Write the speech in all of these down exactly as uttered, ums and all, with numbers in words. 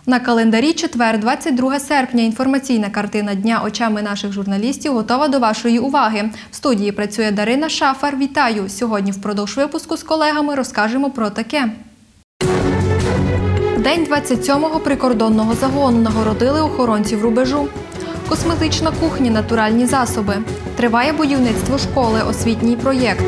На календарі четвер, двадцять друге серпня. Інформаційна картина дня очами наших журналістів готова до вашої уваги. В студії працює Дарина Шафар. Вітаю! Сьогодні впродовж випуску з колегами розкажемо про таке. День двадцять сьомого прикордонного загону. Нагородили охоронців рубежу. Косметична кухня, натуральні засоби. Триває будівництво школи, освітній проєкт.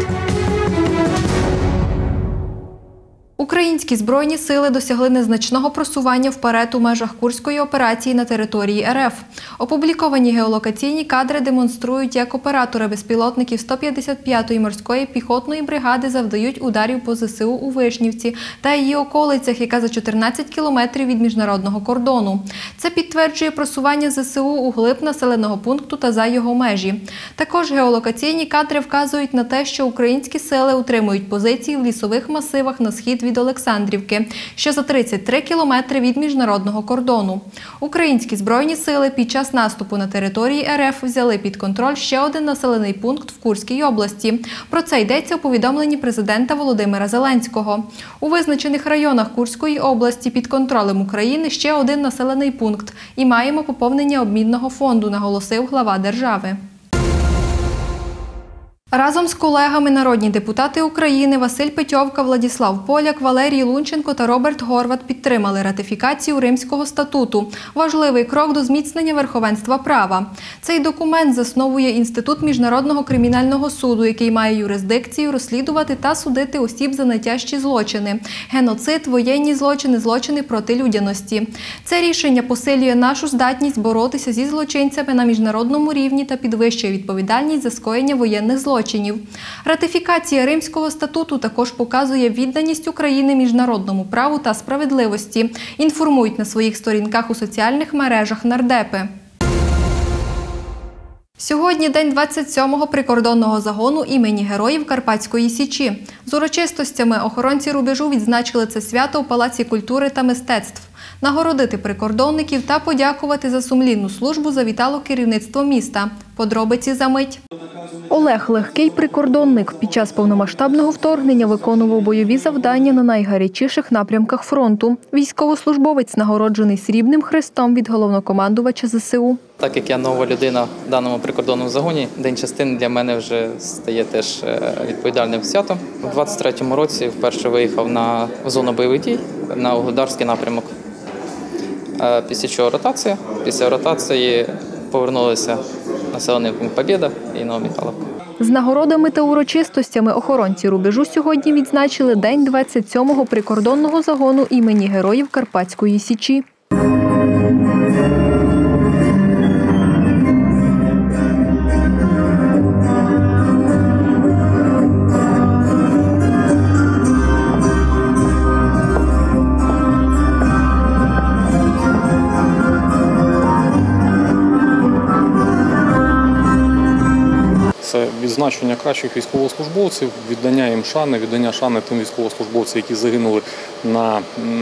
Українські Збройні сили досягли незначного просування вперед у межах Курської операції на території РФ. Опубліковані геолокаційні кадри демонструють, як оператори безпілотників сто п'ятдесят п'ятої морської піхотної бригади завдають ударів по ЗСУ у Вишнівці та її околицях, яка за чотирнадцять кілометрів від міжнародного кордону. Це підтверджує просування ЗСУ у глиб населеного пункту та за його межі. Також геолокаційні кадри вказують на те, що українські сили утримують позиції в лісових масивах на схід від Олександрівки, що за тридцять три кілометри від міжнародного кордону. Українські Збройні сили під час наступу на території РФ взяли під контроль ще один населений пункт в Курській області. Про це йдеться у повідомленні президента Володимира Зеленського. У визначених районах Курської області під контролем України ще один населений пункт. І маємо поповнення обмінного фонду, наголосив глава держави. Разом з колегами народні депутати України Василь Петьовка, Владіслав Поляк, Валерій Лунченко та Роберт Горват підтримали ратифікацію Римського статуту. Важливий крок до зміцнення верховенства права. Цей документ засновує Інститут Міжнародного кримінального суду, який має юрисдикцію розслідувати та судити осіб за найтяжчі злочини – геноцид, воєнні злочини, злочини проти людяності. Це рішення посилює нашу здатність боротися зі злочинцями на міжнародному рівні та підвищує відповідальність за скоєння воєнних злочинів. Ратифікація Римського статуту також показує відданість України міжнародному праву та справедливості, інформують на своїх сторінках у соціальних мережах нардепи. Сьогодні день двадцять сьомого прикордонного загону імені Героїв Карпатської Січі. З урочистостями охоронці рубежу відзначили це свято у Палаці культури та мистецтв. Нагородити прикордонників та подякувати за сумлінну службу завітало керівництво міста. Подробиці за мить. Олег – легкий прикордонник. Під час повномасштабного вторгнення виконував бойові завдання на найгарячіших напрямках фронту. Військовослужбовець нагороджений срібним хрестом від головнокомандувача ЗСУ. Так як я нова людина в даному прикордонному загоні, День частини для мене вже стає теж відповідальним святом. У двадцять третьому році вперше виїхав на зону бойових дій, на Угледарський напрямок. Після чого ротація. Після ротації повернулися населений пункт Побєда і Новомихайлівка. З нагородами та урочистостями охоронці рубежу сьогодні відзначили День двадцять сьомого прикордонного загону імені Героїв Карпатської Січі. Це відзначення кращих військовослужбовців, віддання їм шани, віддання шани тим військовослужбовцям, які загинули на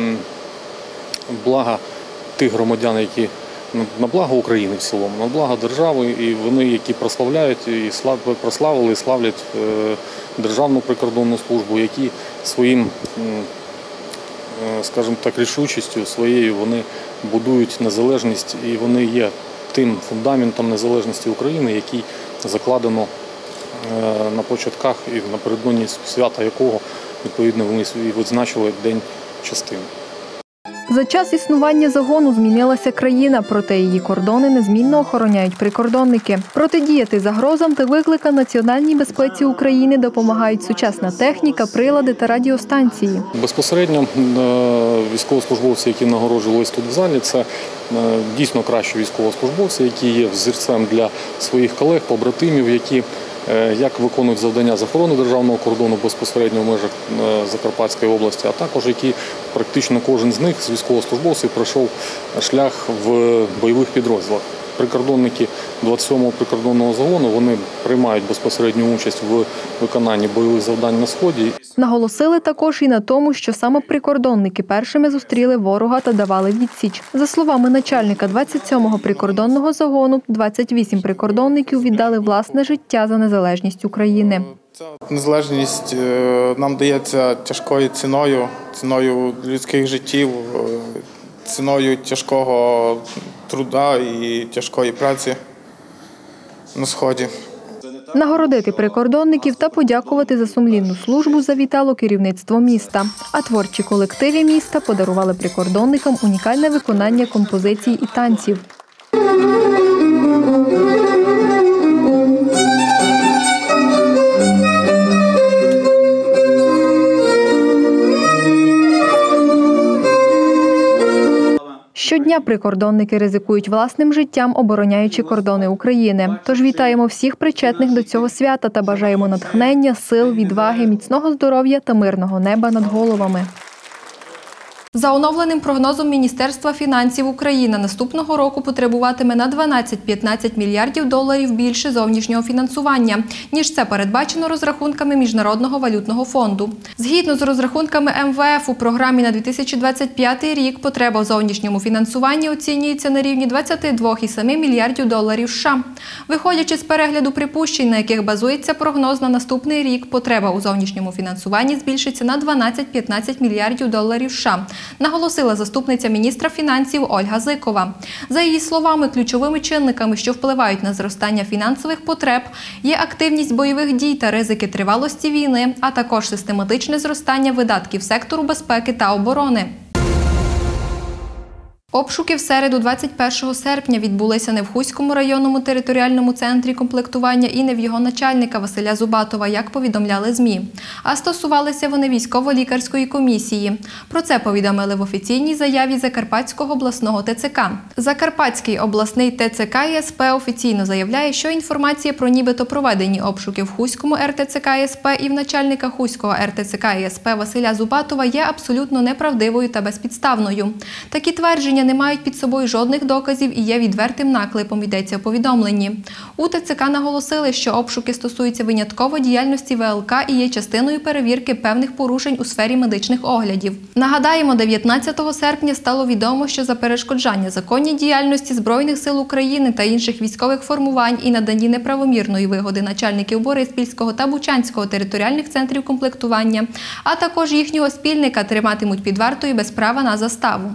благо тих громадян, які на благо України в цілому, на благо держави, і вони, які прославляють і прославили і славлять Державну прикордонну службу, які своїм, скажімо так, рішучістю своєю вони будують незалежність, і вони є тим фундаментом незалежності України, який закладено на початках і напередодні свята якого, відповідно, вони відзначили День частини. За час існування загону змінилася країна, проте її кордони незмінно охороняють прикордонники. Протидіяти загрозам та викликам національній безпеці України допомагають сучасна техніка, прилади та радіостанції. Безпосередньо військовослужбовці, які нагороджувалися тут в залі, це дійсно кращі військовослужбовці, які є взірцем для своїх колег, побратимів, які як виконують завдання з охорони державного кордону безпосередньо в межах Закарпатської області, а також які практично кожен з них, з військовослужбовців, пройшов шлях в бойових підрозділах. Прикордонники двадцять сьомого прикордонного загону, вони приймають безпосередню участь в виконанні бойових завдань на Сході. Наголосили також і на тому, що саме прикордонники першими зустріли ворога та давали відсіч. За словами начальника двадцять сьомого прикордонного загону, двадцять вісім прикордонників віддали власне життя за незалежність України. Незалежність нам дається тяжкою ціною, ціною людських життів, ціною тяжкого труда і тяжкої праці на Сході. Нагородити прикордонників та подякувати за сумлінну службу завітало керівництво міста. А творчі колективи міста подарували прикордонникам унікальне виконання композицій і танців. Щодня прикордонники ризикують власним життям, обороняючи кордони України. Тож вітаємо всіх причетних до цього свята та бажаємо натхнення, сил, відваги, міцного здоров'я та мирного неба над головами. За оновленим прогнозом Міністерства фінансів України наступного року потребуватиме на дванадцять-п'ятнадцять мільярдів доларів більше зовнішнього фінансування, ніж це передбачено розрахунками Міжнародного валютного фонду. Згідно з розрахунками Ем Ве Еф, у програмі на дві тисячі двадцять п'ятий рік потреба в зовнішньому фінансуванні оцінюється на рівні двадцять два цілих сім мільярдів доларів США. Виходячи з перегляду припущень, на яких базується прогноз на наступний рік, потреба у зовнішньому фінансуванні збільшиться на дванадцять-п'ятнадцять мільярдів доларів США. Наголосила заступниця міністра фінансів Ольга Зикова. За її словами, ключовими чинниками, що впливають на зростання фінансових потреб, є активність бойових дій та ризики тривалості війни, а також систематичне зростання видатків сектору безпеки та оборони. Обшуки в середу, двадцять першого серпня, відбулися не в Хуському районному територіальному центрі комплектування і не в його начальника Василя Зубатова, як повідомляли ЗМІ. А стосувалися вони військово-лікарської комісії. Про це повідомили в офіційній заяві Закарпатського обласного Те Це Ка. Закарпатський обласний Те Це Ка і Ес Пе офіційно заявляє, що інформація про нібито проведені обшуки в Хуському Ер Те Це Ка і Ес Пе і в начальника Хуського Ер Те Це Ка і Ес Пе Василя Зубатова є абсолютно неправдивою та безпідставною. Такі твердження не мають під собою жодних доказів і є відвертим наклепом, йдеться у повідомленні. У Те Це Ка наголосили, що обшуки стосуються винятково діяльності Ве Ел Ка і є частиною перевірки певних порушень у сфері медичних оглядів. Нагадаємо, дев'ятнадцятого серпня стало відомо, що за перешкоджання законній діяльності Збройних сил України та інших військових формувань і наданні неправомірної вигоди начальників Бориспільського та Бучанського територіальних центрів комплектування, а також їхнього спільника триматимуть під вартою без права на заставу.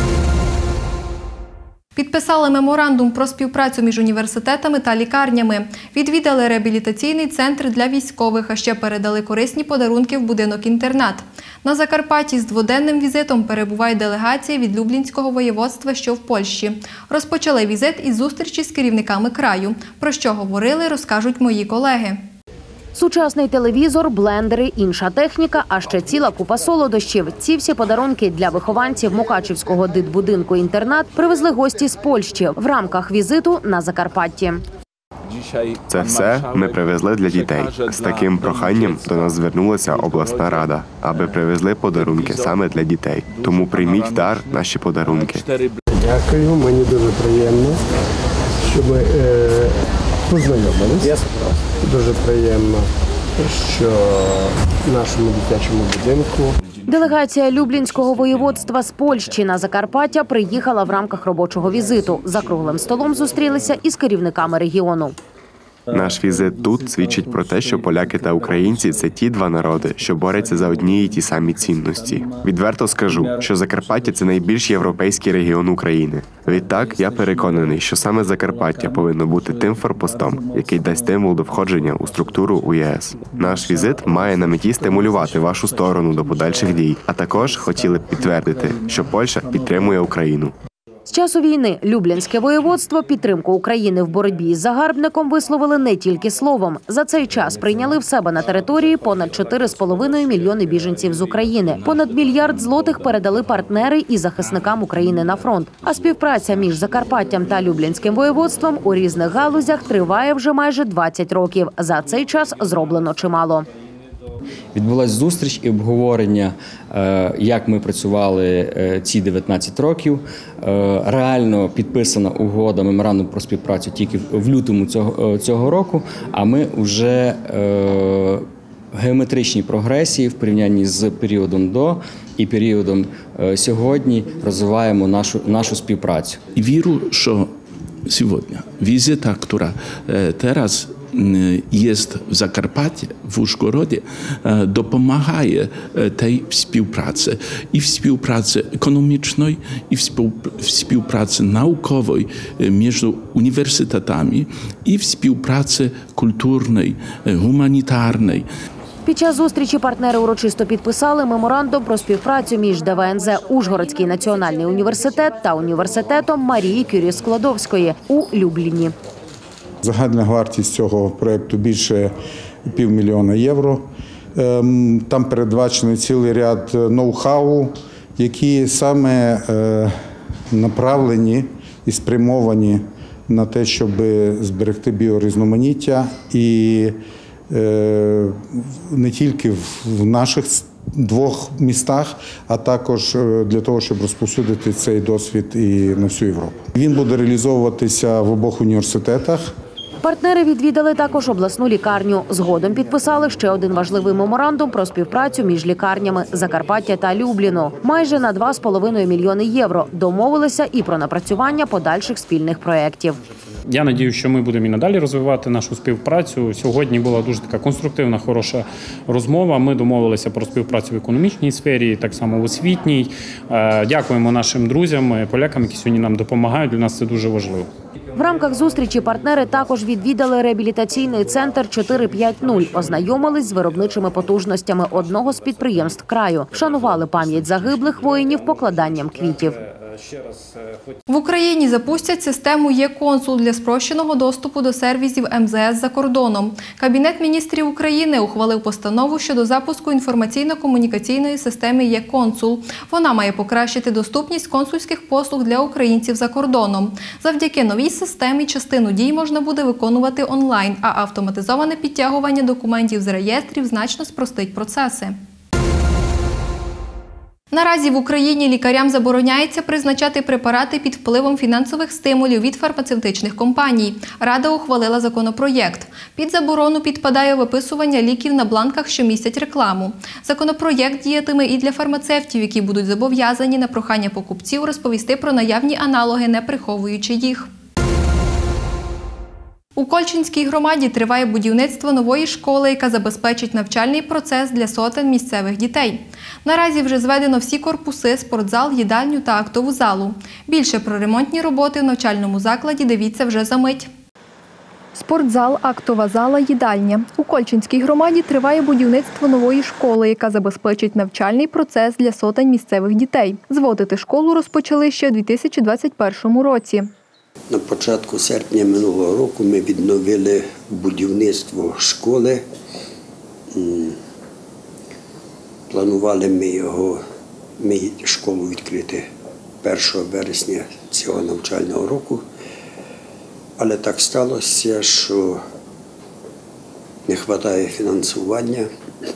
Підписали меморандум про співпрацю між університетами та лікарнями. Відвідали реабілітаційний центр для військових, а ще передали корисні подарунки в будинок-інтернат. На Закарпатті з дводенним візитом перебуває делегація від Люблінського воєводства, що в Польщі. Розпочали візит із зустрічі з керівниками краю. Про що говорили, розкажуть мої колеги. Сучасний телевізор, блендери, інша техніка, а ще ціла купа солодощів. Ці всі подарунки для вихованців Мукачівського дитбудинку-інтернат привезли гості з Польщі в рамках візиту на Закарпатті. Це все ми привезли для дітей. З таким проханням до нас звернулася обласна рада, аби привезли подарунки саме для дітей. Тому прийміть в дар наші подарунки. Дякую, мені дуже приємно, що ми е, познайомились. Дуже приємно, що в нашому дитячому будинку. Делегація Люблінського воєводства з Польщі на Закарпаття приїхала в рамках робочого візиту. За круглим столом зустрілися із керівниками регіону. Наш візит тут свідчить про те, що поляки та українці – це ті два народи, що борються за одні й ті самі цінності. Відверто скажу, що Закарпаття – це найбільш європейський регіон України. Відтак, я переконаний, що саме Закарпаття повинно бути тим форпостом, який дасть стимул до входження у структуру У Є Ес. Наш візит має на меті стимулювати вашу сторону до подальших дій, а також хотіли б підтвердити, що Польща підтримує Україну. З часу війни Люблінське воєводство підтримку України в боротьбі із загарбником висловили не тільки словом. За цей час прийняли в себе на території понад чотири з половиною мільйони біженців з України. Понад мільярд злотих передали партнери і захисникам України на фронт. А співпраця між Закарпаттям та Люблінським воєводством у різних галузях триває вже майже двадцять років. За цей час зроблено чимало. Відбулася зустріч і обговорення, як ми працювали ці дев'ятнадцять років. Реально підписана угода, меморандум про співпрацю тільки в лютому цього, цього року, а ми вже в геометричній прогресії в порівнянні з періодом до і періодом сьогодні розвиваємо нашу, нашу співпрацю. I wierzę, że сьогодні візита, która teraz jest w Zakarpacie, w Użgorodzie, dopomagaje tej współpracy i współpracy ekonomicznej, i współpracy naukowej między uniwersytetami, i współpracy kulturnej, humanitarnej. Під час зустрічі партнери урочисто підписали меморандум про співпрацю між ДВНЗ «Ужгородський національний університет» та університетом Марії Кюрі-Складовської у Любліні. Загальна вартість цього проєкту більше півмільйона євро. Там передбачений цілий ряд ноу-хау, які саме направлені і спрямовані на те, щоб зберегти біорізноманіття і не тільки в наших двох містах, а також для того, щоб розповсюдити цей досвід і на всю Європу. Він буде реалізовуватися в обох університетах. Партнери відвідали також обласну лікарню. Згодом підписали ще один важливий меморандум про співпрацю між лікарнями Закарпаття та Любліну. Майже на два з половиною мільйони євро. Домовилися і про напрацювання подальших спільних проєктів. Я сподіваюся, що ми будемо і надалі розвивати нашу співпрацю. Сьогодні була дуже така конструктивна, хороша розмова. Ми домовилися про співпрацю в економічній сфері, так само в освітній. Дякуємо нашим друзям, полякам, які сьогодні нам допомагають. Для нас це дуже важливо. В рамках зустрічі партнери також відвідали реабілітаційний центр чотири п'ять нуль, ознайомились з виробничими потужностями одного з підприємств краю, вшанували пам'ять загиблих воїнів покладанням квітів. В Україні запустять систему «Є-консул» для спрощеного доступу до сервісів ем зе ес за кордоном. Кабінет міністрів України ухвалив постанову щодо запуску інформаційно-комунікаційної системи «Є-консул». Вона має покращити доступність консульських послуг для українців за кордоном. Завдяки новій системі частину дій можна буде виконувати онлайн, а автоматизоване підтягування документів з реєстрів значно спростить процеси. Наразі в Україні лікарям забороняється призначати препарати під впливом фінансових стимулів від фармацевтичних компаній. Рада ухвалила законопроєкт. Під заборону підпадає виписування ліків на бланках, що містять рекламу. Законопроєкт діятиме і для фармацевтів, які будуть зобов'язані на прохання покупців розповісти про наявні аналоги, не приховуючи їх. У Кольчинській громаді триває будівництво нової школи, яка забезпечить навчальний процес для сотень місцевих дітей. Наразі вже зведено всі корпуси, спортзал, їдальню та актову залу. Більше про ремонтні роботи в навчальному закладі дивіться вже за мить. Спортзал, актова зала, їдальня. У Кольчинській громаді триває будівництво нової школи, яка забезпечить навчальний процес для сотень місцевих дітей. Зводити школу розпочали ще у дві тисячі двадцять першому році. На початку серпня минулого року ми відновили будівництво школи. Планували ми його, ми школу відкрити першого вересня цього навчального року. Але так сталося, що не вистачає фінансування.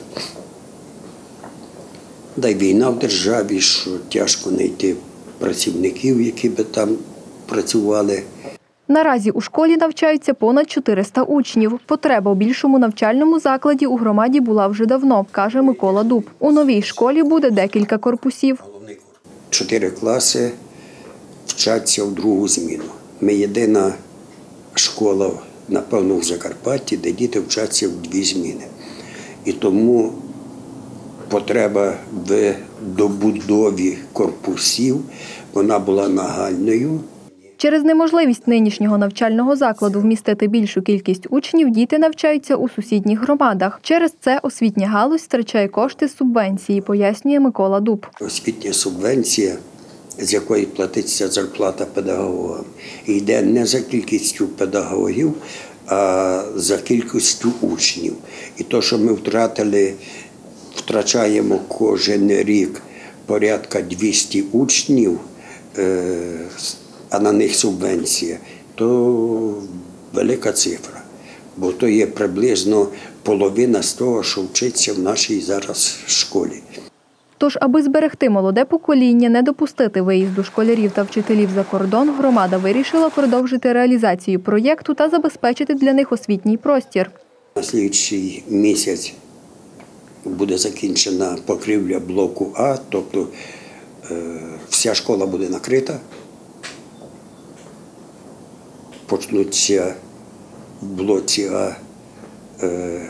Да й війна в державі, що тяжко знайти працівників, які би там працювали. Наразі у школі навчаються понад чотириста учнів. Потреба у більшому навчальному закладі у громаді була вже давно, каже Микола Дуб. У новій школі буде декілька корпусів. Чотири класи вчаться в другу зміну. Ми єдина школа, напевно, в Закарпатті, де діти вчаться в дві зміни. І тому потреба в добудові корпусів, вона була нагальною. Через неможливість нинішнього навчального закладу вмістити більшу кількість учнів, діти навчаються у сусідніх громадах. Через це освітня галузь втрачає кошти з субвенції, пояснює Микола Дуб. Освітня субвенція, з якої платиться зарплата педагогам, йде не за кількістю педагогів, а за кількістю учнів. І те, що ми втратили, втрачаємо кожен рік порядка двісті учнів, а на них субвенція, то велика цифра. Бо то є приблизно половина з того, що вчиться в нашій зараз школі. Тож, аби зберегти молоде покоління, не допустити виїзду школярів та вчителів за кордон, громада вирішила продовжити реалізацію проєкту та забезпечити для них освітній простір. На слідчий місяць буде закінчена покрівля блоку А, тобто вся школа буде накрита. Почнуться в блоці А е,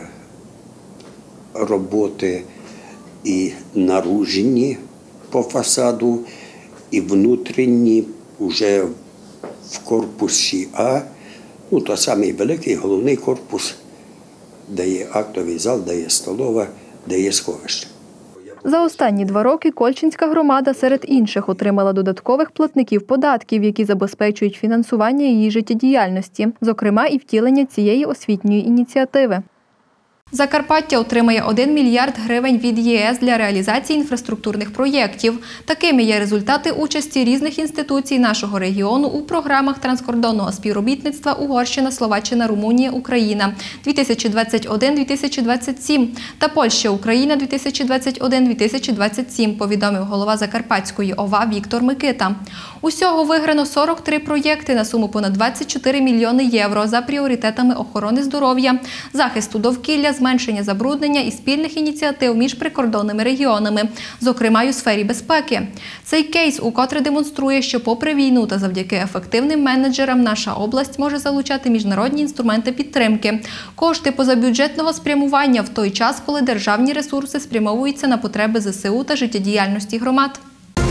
роботи і наружні по фасаду, і внутрішні вже в корпусі А. Ну, то самий великий головний корпус, де є актовий зал, де є столова, де є сховище. За останні два роки Кольчинська громада серед інших отримала додаткових платників податків, які забезпечують фінансування її життєдіяльності, зокрема і втілення цієї освітньої ініціативи. Закарпаття отримає один мільярд гривень від ЄС для реалізації інфраструктурних проєктів. Такими є результати участі різних інституцій нашого регіону у програмах транскордонного співробітництва Угорщина, Словаччина, Румунія, Україна дві тисячі двадцять один - дві тисячі двадцять сім та Польща, Україна дві тисячі двадцять один - дві тисячі двадцять сім, повідомив голова Закарпатської ОВА Віктор Микита. Усього виграно сорок три проєкти на суму понад двадцять чотири мільйони євро за пріоритетами охорони здоров'я, захисту довкілля, зменшення забруднення і спільних ініціатив між прикордонними регіонами, зокрема й у сфері безпеки. Цей кейс укотре демонструє, що попри війну та завдяки ефективним менеджерам наша область може залучати міжнародні інструменти підтримки, кошти позабюджетного спрямування в той час, коли державні ресурси спрямовуються на потреби зе се у та життєдіяльності громад.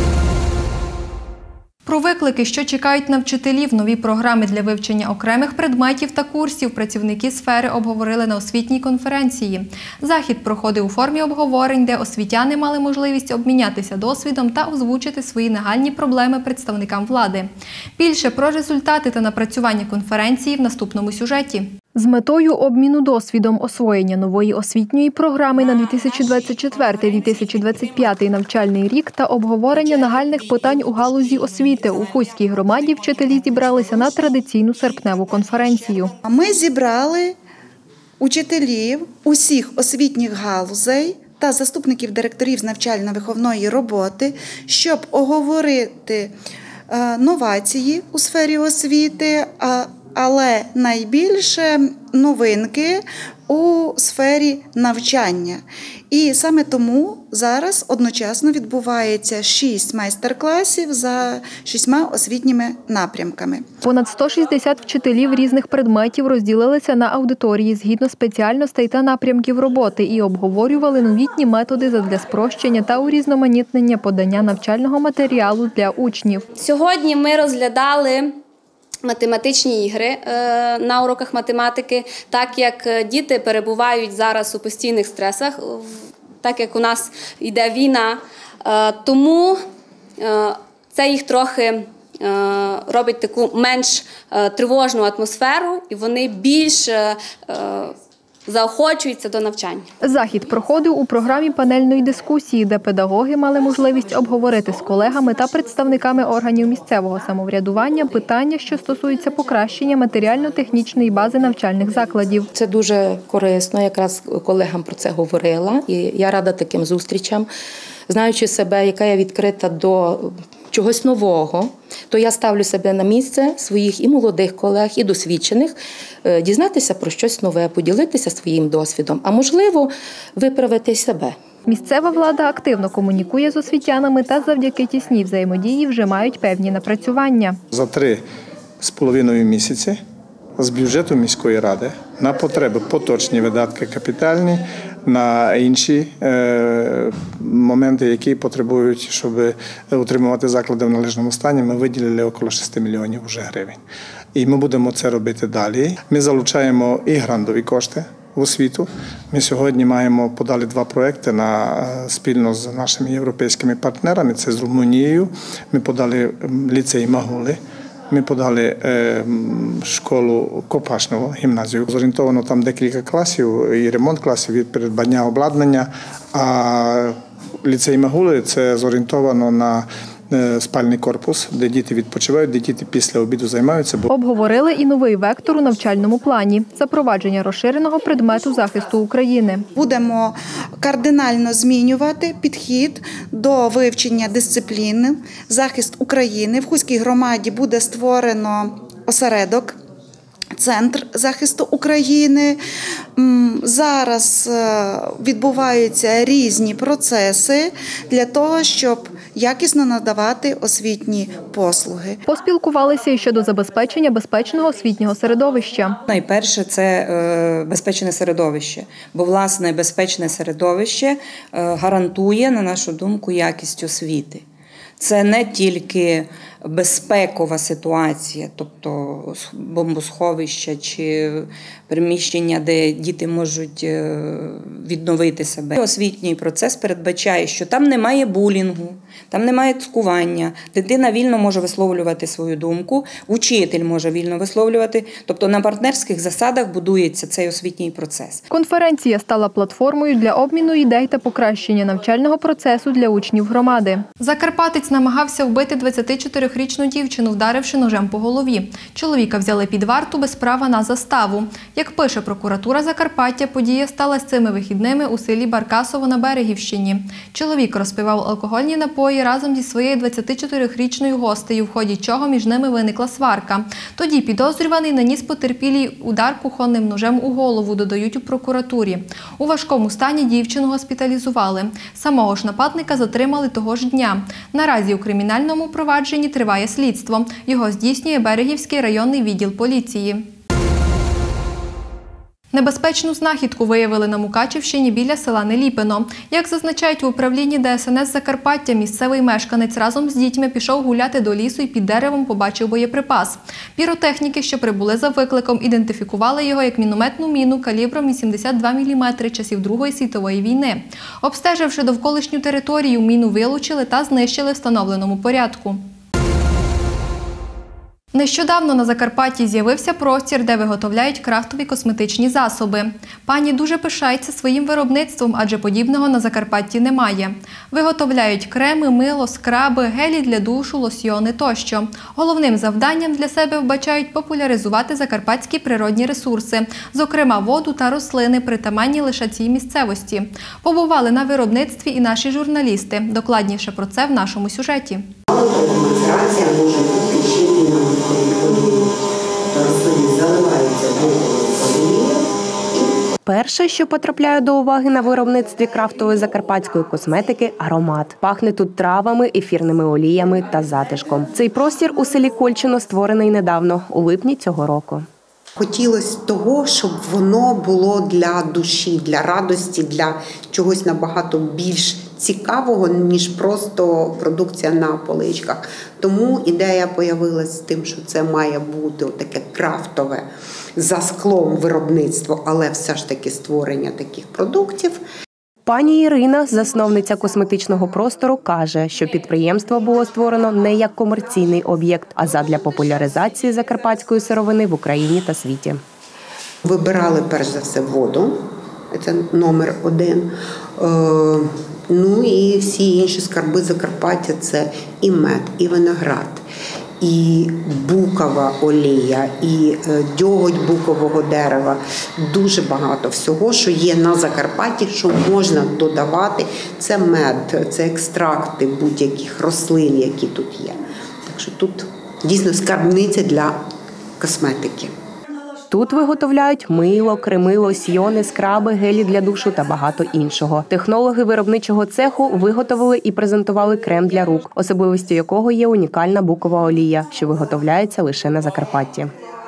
Про виклики, що чекають на вчителів, нові програми для вивчення окремих предметів та курсів працівники сфери обговорили на освітній конференції. Захід проходив у формі обговорень, де освітяни мали можливість обмінятися досвідом та озвучити свої нагальні проблеми представникам влади. Більше про результати та напрацювання конференції в наступному сюжеті. З метою обміну досвідом освоєння нової освітньої програми на дві тисячі двадцять четвертий - дві тисячі двадцять п'ятий навчальний рік та обговорення нагальних питань у галузі освіти у Хуській громаді вчителі зібралися на традиційну серпневу конференцію. Ми зібрали учителів усіх освітніх галузей та заступників директорів з навчально-виховної роботи, щоб оговорити новації у сфері освіти, але найбільше новинки у сфері навчання. І саме тому зараз одночасно відбувається шість майстер-класів за шістьма освітніми напрямками. Понад сто шістдесят вчителів різних предметів розділилися на аудиторії згідно спеціальностей та напрямків роботи і обговорювали новітні методи задля спрощення та урізноманітнення подання навчального матеріалу для учнів. Сьогодні ми розглядали математичні ігри на уроках математики, так як діти перебувають зараз у постійних стресах, так як у нас йде війна, тому це їх трохи робить таку менш тривожну атмосферу і вони більш заохочуються до навчання. Захід проходив у програмі панельної дискусії, де педагоги мали можливість обговорити з колегами та представниками органів місцевого самоврядування питання, що стосуються покращення матеріально-технічної бази навчальних закладів. Це дуже корисно, якраз колегам про це говорила, і я рада таким зустрічам. Знаючи себе, яка я відкрита до чогось нового, то я ставлю себе на місце своїх і молодих колег, і досвідчених, дізнатися про щось нове, поділитися своїм досвідом, а можливо, виправити себе. Місцева влада активно комунікує з освітянами та завдяки тісній взаємодії вже мають певні напрацювання. За три з половиною місяці з бюджету міської ради на потреби поточні видатки капітальні, на інші е, моменти, які потребують, щоб утримувати заклади в належному стані, ми виділили около шести мільйонів вже гривень. І ми будемо це робити далі. Ми залучаємо і грантові кошти в освіту. Ми сьогодні маємо подали два проекти на, спільно з нашими європейськими партнерами, це з Румунією. Ми подали ліцей Магули. Ми подали е, школу Копашного, гімназію. Зорієнтовано там декілька класів, і ремонт класів, і придбання обладнання. А ліцей Магули – це зорієнтовано на е, спальний корпус, де діти відпочивають, де діти після обіду займаються. Обговорили і новий вектор у навчальному плані – запровадження розширеного предмету захисту України. Будемо кардинально змінювати підхід до вивчення дисципліни «Захист України». В Хуській громаді буде створено осередок, Центр захисту України. Зараз відбуваються різні процеси для того, щоб якісно надавати освітні послуги. Поспілкувалися і щодо забезпечення безпечного освітнього середовища. Найперше – це безпечне середовище, бо, власне, безпечне середовище гарантує, на нашу думку, якість освіти. Це не тільки безпекова ситуація, тобто бомбосховища чи приміщення, де діти можуть відновити себе. Освітній процес передбачає, що там немає булінгу, там немає цькування, дитина вільно може висловлювати свою думку, учитель може вільно висловлювати, тобто на партнерських засадах будується цей освітній процес. Конференція стала платформою для обміну ідей та покращення навчального процесу для учнів громади. Закарпатець намагався вбити двадцятичотирирічну дівчину, вдаривши ножем по голові. Чоловіка взяли під варту без права на заставу. Як пише прокуратура Закарпаття, подія сталася цими вихідними у селі Баркасово на Берегівщині. Чоловік розпивав алкогольні напої разом зі своєю двадцятичотирирічною гостею, в ході чого між ними виникла сварка. Тоді підозрюваний наніс потерпілій удар кухонним ножем у голову, додають у прокуратурі. У важкому стані дівчину госпіталізували. Самого ж нападника затримали того ж дня. Наразі у кримінальному провадженні триває слідство. Його здійснює Берегівський районний відділ поліції. Небезпечну знахідку виявили на Мукачівщині біля села Неліпино. Як зазначають у управлінні Де Ес Ен Ес Закарпаття, місцевий мешканець разом з дітьми пішов гуляти до лісу і під деревом побачив боєприпас. Піротехніки, що прибули за викликом, ідентифікували його як мінометну міну калібром вісімдесят два міліметри часів Другої світової війни. Обстеживши довколишню територію, міну вилучили та знищили в встановленому порядку. Нещодавно на Закарпатті з'явився простір, де виготовляють крафтові косметичні засоби. Пані дуже пишається своїм виробництвом, адже подібного на Закарпатті немає. Виготовляють креми, мило, скраби, гелі для душу, лосьйони тощо. Головним завданням для себе вбачають популяризувати закарпатські природні ресурси, зокрема воду та рослини, притаманні лише цій місцевості. Побували на виробництві і наші журналісти. Докладніше про це в нашому сюжеті. Демонстрація може бути ще й на рослини заливаються водою. Перше, що потрапляє до уваги на виробництві крафтової закарпатської косметики – аромат. Пахне тут травами, ефірними оліями та затишком. Цей простір у селі Кольчино створений недавно, у липні цього року. Хотілося того, щоб воно було для душі, для радості, для чогось набагато більш цікавого, ніж просто продукція на поличках. Тому ідея появилась з тим, що це має бути таке крафтове за склом виробництво, але все ж таки створення таких продуктів. Пані Ірина, засновниця косметичного простору, каже, що підприємство було створено не як комерційний об'єкт, а задля популяризації закарпатської сировини в Україні та світі. Вибирали перш за все воду, це номер один. Ну і всі інші скарби Закарпаття – це і мед, і виноград, і букова олія, і дьоготь букового дерева. Дуже багато всього, що є на Закарпатті, що можна додавати. Це мед, це екстракти будь-яких рослин, які тут є. Так що тут дійсно скарбниця для косметики. Тут виготовляють мило, креми, лосьйони, скраби, гелі для душу та багато іншого. Технологи виробничого цеху виготовили і презентували крем для рук, особливістю якого є унікальна букова олія, що виготовляється лише на Закарпатті.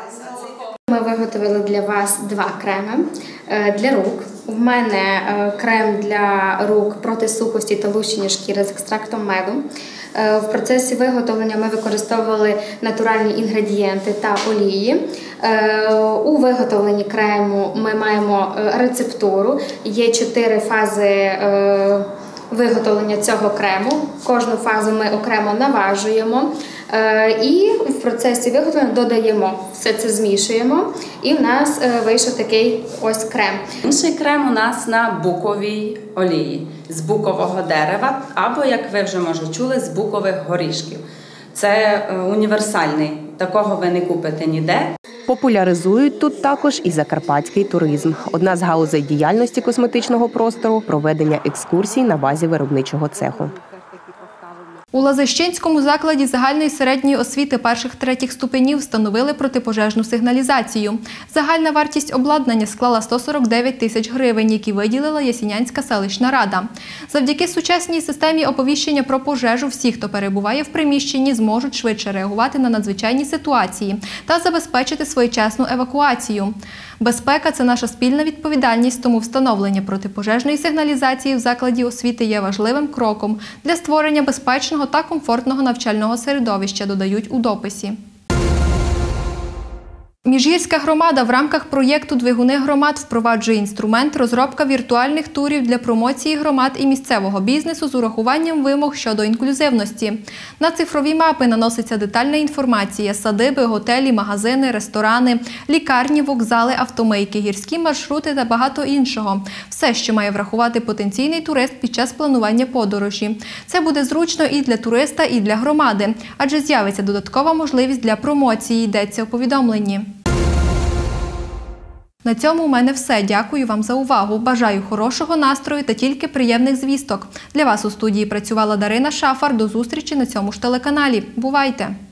Ми виготовили для вас два креми для рук. У мене крем для рук проти сухості та лущення шкіри з екстрактом меду. В процесі виготовлення ми використовували натуральні інгредієнти та олії. У виготовленні крему ми маємо рецептуру. Є чотири фази виготовлення цього крему. Кожну фазу ми окремо наважуємо. І в процесі виготовлення додаємо, все це змішуємо, і в нас вийшов такий ось крем. Інший крем у нас на буковій олії з букового дерева, або, як ви вже, може, чули, з букових горішків. Це універсальний, такого ви не купите ніде. Популяризують тут також і закарпатський туризм. Одна з галузей діяльності косметичного простору – проведення екскурсій на базі виробничого цеху. У Лазищинському закладі загальної середньої освіти перших-третіх ступенів встановили протипожежну сигналізацію. Загальна вартість обладнання склала сто сорок дев'ять тисяч гривень, які виділила Ясінянська селищна рада. Завдяки сучасній системі оповіщення про пожежу всі, хто перебуває в приміщенні, зможуть швидше реагувати на надзвичайні ситуації та забезпечити своєчасну евакуацію. Безпека – це наша спільна відповідальність, тому встановлення протипожежної сигналізації в закладі освіти є важливим кроком для створення безпечного та комфортного навчального середовища, додають у дописі. Міжгірська громада в рамках проєкту «Двигуни громад» впроваджує інструмент розробка віртуальних турів для промоції громад і місцевого бізнесу з урахуванням вимог щодо інклюзивності. На цифрові мапи наноситься детальна інформація – садиби, готелі, магазини, ресторани, лікарні, вокзали, автомийки, гірські маршрути та багато іншого. Все, що має врахувати потенційний турист під час планування подорожі. Це буде зручно і для туриста, і для громади, адже з'явиться додаткова можливість для промоції, йдеться у повідомленні. На цьому у мене все. Дякую вам за увагу. Бажаю хорошого настрою та тільки приємних звісток. Для вас у студії працювала Дарина Шафар. До зустрічі на цьому ж телеканалі. Бувайте!